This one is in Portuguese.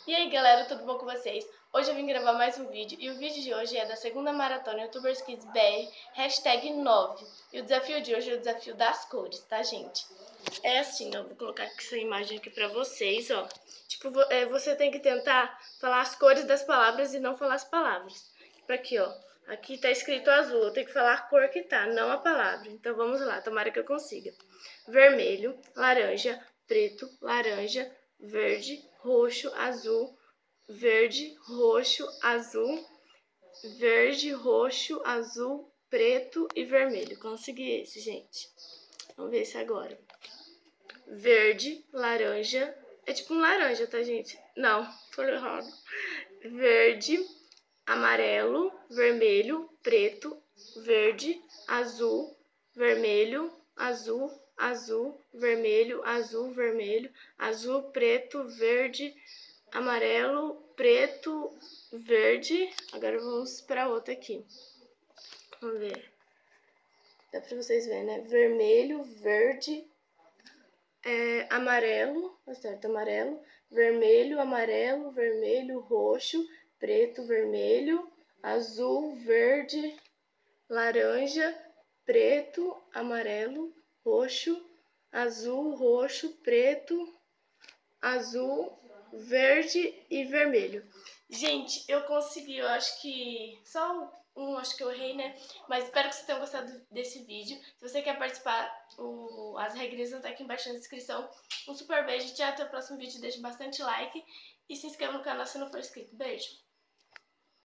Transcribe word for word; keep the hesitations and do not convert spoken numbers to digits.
E aí galera, tudo bom com vocês? Hoje eu vim gravar mais um vídeo e o vídeo de hoje é da segunda maratona Youtubers Kids B R, hashtag nove. E o desafio de hoje é o desafio das cores, tá gente? É assim, eu vou colocar essa imagem aqui pra vocês, ó. Tipo, você tem que tentar falar as cores das palavras e não falar as palavras. Tipo aqui, ó. Aqui tá escrito azul, eu tenho que falar a cor que tá, não a palavra. Então vamos lá, tomara que eu consiga. Vermelho, laranja, preto, laranja, verde, roxo, azul, verde, roxo, azul, verde, roxo, azul, preto e vermelho. Consegui esse, gente. Vamos ver esse agora. Verde, laranja, é tipo um laranja, tá, gente? Não, falei errado. Verde, amarelo, vermelho, preto, verde, azul, vermelho, azul, azul, vermelho, azul, vermelho, azul, preto, verde, amarelo, preto, verde. Agora vamos para outra aqui. Vamos ver. Dá para vocês verem, né? Vermelho, verde, é, amarelo, tá certo, amarelo, vermelho, amarelo, vermelho, roxo, preto, vermelho, azul, verde, laranja, preto, amarelo, roxo, azul, roxo, preto, azul, verde e vermelho. Gente, eu consegui, eu acho que só um, acho que eu errei, né? Mas espero que vocês tenham gostado desse vídeo. Se você quer participar, o, as regrinhas estão aqui embaixo na descrição. Um super beijo, tchau, até o próximo vídeo, deixe bastante like e se inscreva no canal se não for inscrito. Beijo!